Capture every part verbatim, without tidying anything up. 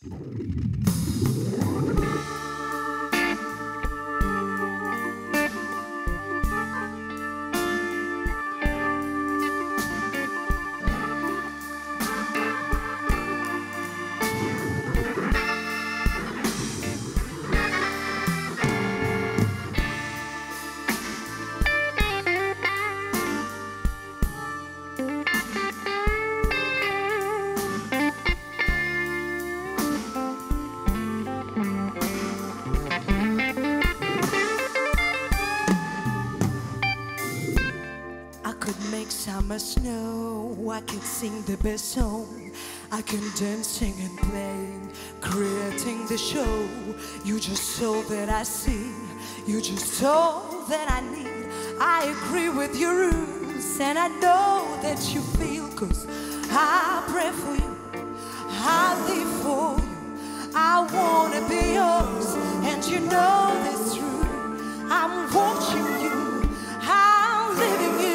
Summer snow, I can sing the best song. I can dance, sing and play, creating the show. You just all that I see, you just all that I need. I agree with your rules, and I know that you feel, 'cause I pray for you, I live for you. I wanna be yours, and you know that's true. I'm watching you, I'm living you.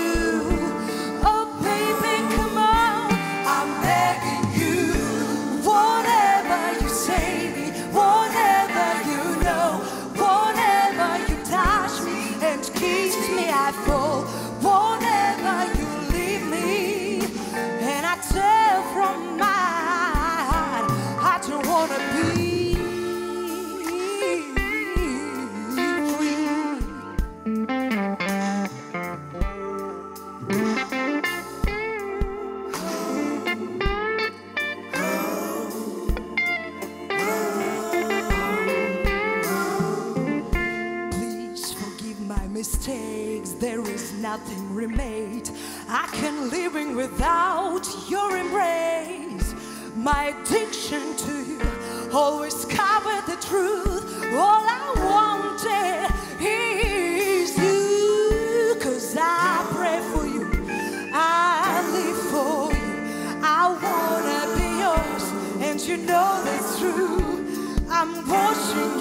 I fall whenever you leave me, and I tell from my heart I don't wanna be free. Please forgive my mistakes. There is nothing remade. I can't living without your embrace. My addiction to you always covered the truth. All I wanted is you, 'cause I pray for you, I live for you. I wanna be yours, and you know that's true. I'm watching